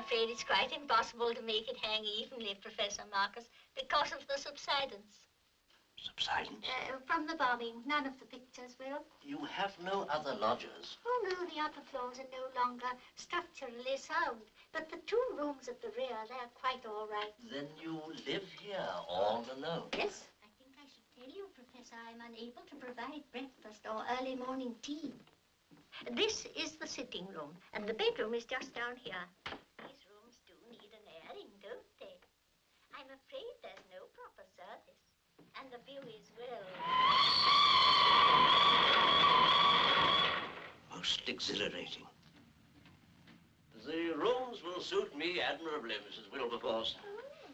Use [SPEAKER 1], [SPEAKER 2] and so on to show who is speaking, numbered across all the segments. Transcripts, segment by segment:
[SPEAKER 1] afraid it's quite impossible to make it hang evenly, Professor Marcus, because of the subsidence.
[SPEAKER 2] Subsidence?
[SPEAKER 1] From the bombing. None of the pictures will.
[SPEAKER 2] You have no other lodgers?
[SPEAKER 1] Oh, no, the upper floors are no longer structurally sound. But the 2 rooms at the rear, they're quite all right.
[SPEAKER 2] Then you live here all alone?
[SPEAKER 1] Yes. I think I should tell you, Professor, I'm unable to provide breakfast or early morning tea. This is the sitting room, and the bedroom is just down here. These rooms do need an airing, don't they? I'm afraid there's no proper service. And the view is, well...
[SPEAKER 2] Most exhilarating. The rooms will suit me admirably, Mrs. Wilberforce.
[SPEAKER 1] Oh.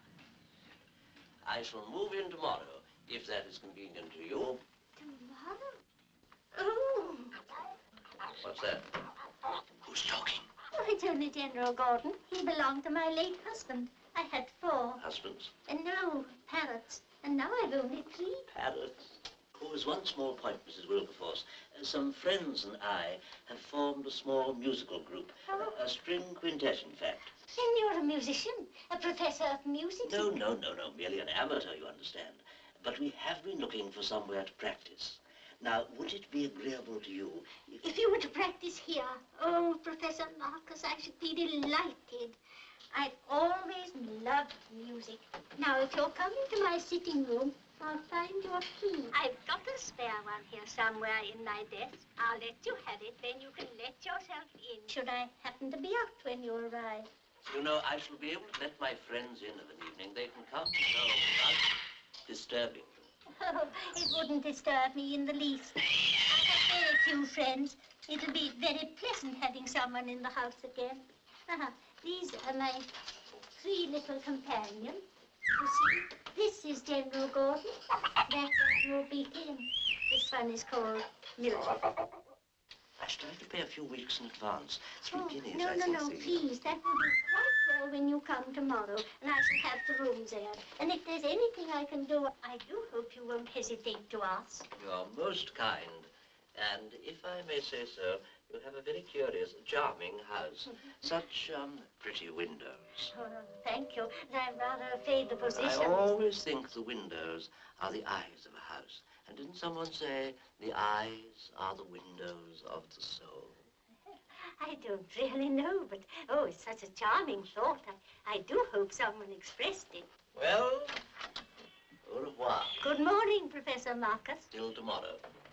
[SPEAKER 2] I shall move in tomorrow, if that is convenient to you.
[SPEAKER 1] Tomorrow? Oh.
[SPEAKER 2] What's that? Who's talking?
[SPEAKER 1] Oh, it's only General Gordon. He belonged to my late husband. I had 4.
[SPEAKER 2] Husbands?
[SPEAKER 1] And no, parrots. And now I've only 3.
[SPEAKER 2] Parrots? Oh, there's one small point, Mrs. Wilberforce. Some friends and I have formed a small musical group.
[SPEAKER 1] Oh.
[SPEAKER 2] A string quintet, in fact.
[SPEAKER 1] Then you're a musician, a professor of music.
[SPEAKER 2] No. Merely an amateur, you understand. But we have been looking for somewhere to practice. Now, would it be agreeable to you
[SPEAKER 1] if you were to practice here? Oh, Professor Marcus, I should be delighted. I've always loved music. Now, if you're coming to my sitting room, I'll find your key. I've got a spare one here somewhere in my desk. I'll let you have it, then you can let yourself in. Should I happen to be out when you arrive?
[SPEAKER 2] You know, I shall be able to let my friends in of an evening. They can come, so without disturbing them.
[SPEAKER 1] Oh, it wouldn't disturb me in the least. I have very few friends. It'll be very pleasant having someone in the house again. These are my 3 little companions. You see, this is General Gordon. That will be him. This one is called Mildred.
[SPEAKER 2] I should like to pay a few weeks in advance. 3 guineas,
[SPEAKER 1] no,
[SPEAKER 2] I think.
[SPEAKER 1] No, please. That will be quite well when you come tomorrow, and I shall have the rooms there. And if there's anything I can do, I do hope you won't hesitate to ask.
[SPEAKER 2] You're most kind. And if I may say so, you have a very curious, charming house. Such, pretty windows.
[SPEAKER 1] Oh, thank you. I'm rather afraid the position...
[SPEAKER 2] I always think the windows are the eyes of a house. And didn't someone say the eyes are the windows of the soul?
[SPEAKER 1] I don't really know, but, oh, it's such a charming thought. I do hope someone expressed it.
[SPEAKER 2] Well, au revoir.
[SPEAKER 1] Good morning, Professor Marcus.
[SPEAKER 2] Till tomorrow.